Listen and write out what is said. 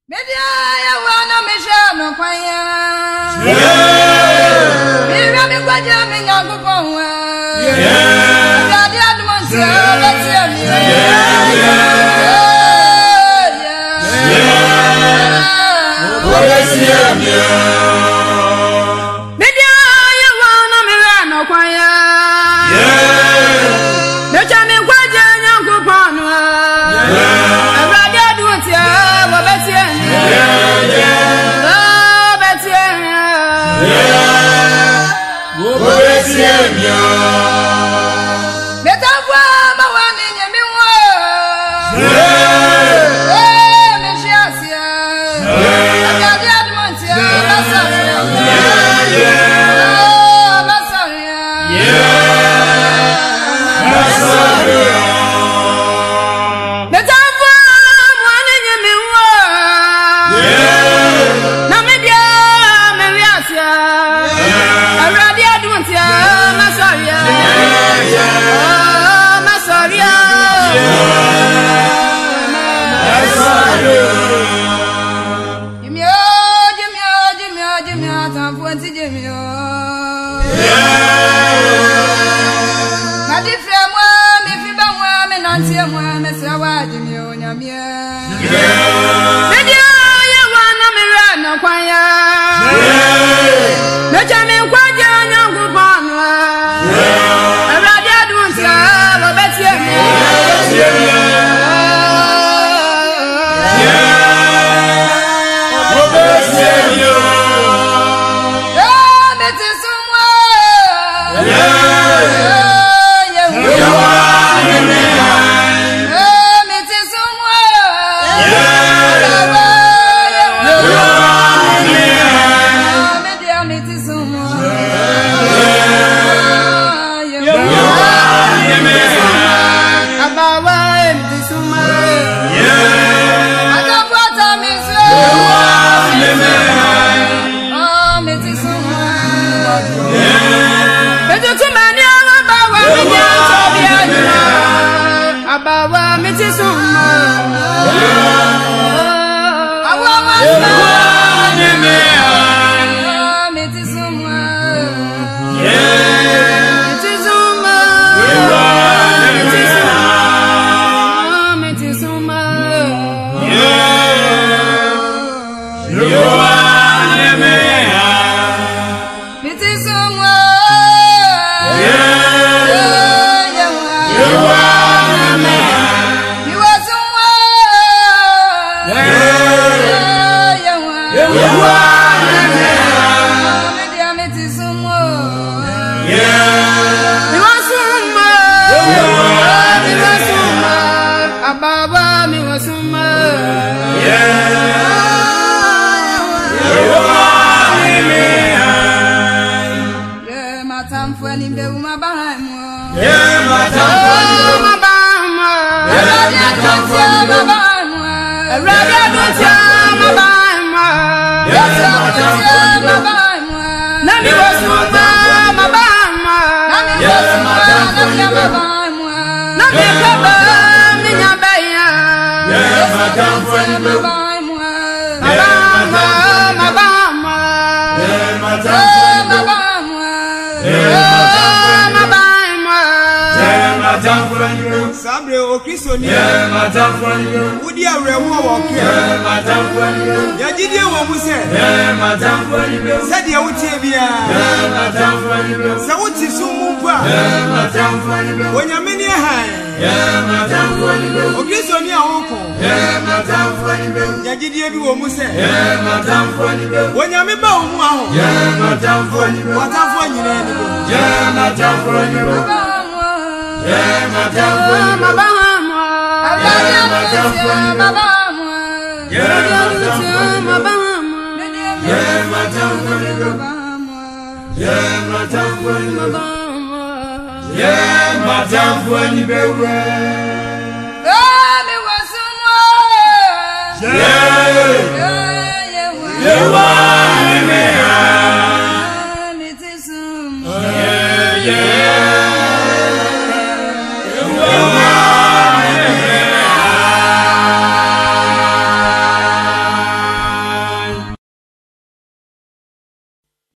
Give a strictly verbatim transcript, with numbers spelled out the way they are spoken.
Media ya wana mesha no kwanya. Mira mi kwaja mi nyangu ponwa. Ngadi admonsi abati ami. Media ya wana mira no kwanya. Mecha mi kwaja nyangu ponwa. Ngadi admonsi abati ami. Sabre okisoni ya matafani udi arewo woke ya matafani ya jide wo mu se ya matafani se de wutie bia ya matafani se wuti sumu mpa ya matafani onyameni han ya matafani okisoni a woko ya matafani ya jide bi wo mu se ya matafani onyame ba wo mu aho ya matafani matafani nyina ni bo ya matafani yeah, madam, madam, yeah, madam, madam, yeah, madam, yeah, madam, yeah, madam, yeah, madam, when you be well, yeah, yeah, yeah,